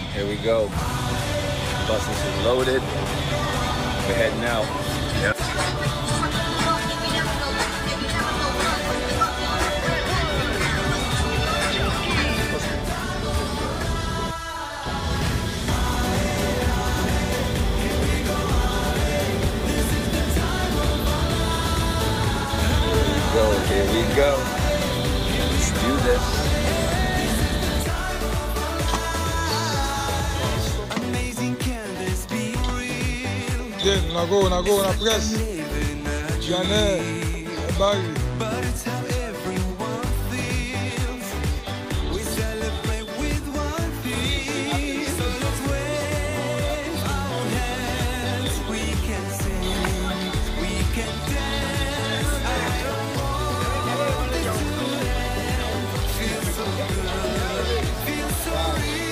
Here we go. Buses is loaded. We're heading out. Yep. Here we go. Let's do this. Bien, on a go, presse. Chanel, Barry. But it's how everyone feels. We celebrate with one thing. So let's wave our hands. We can sing, we can dance. I don't want it to end. Feels so good, feels so real.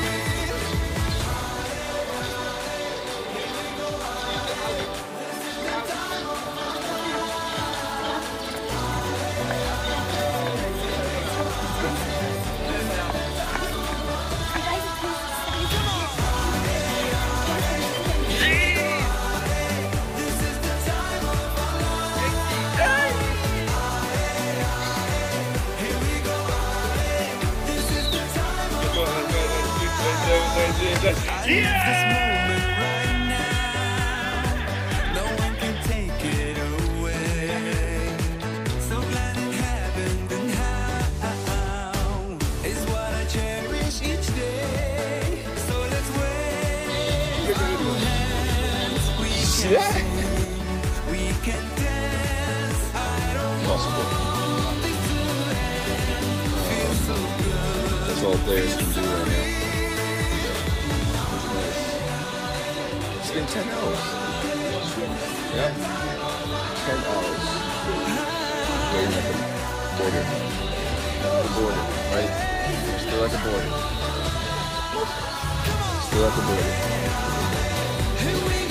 That's all players can do right now. It's been 10 hours. Yeah. 10 hours. Waiting at the border. The border, right? Still at the border. Still at the border.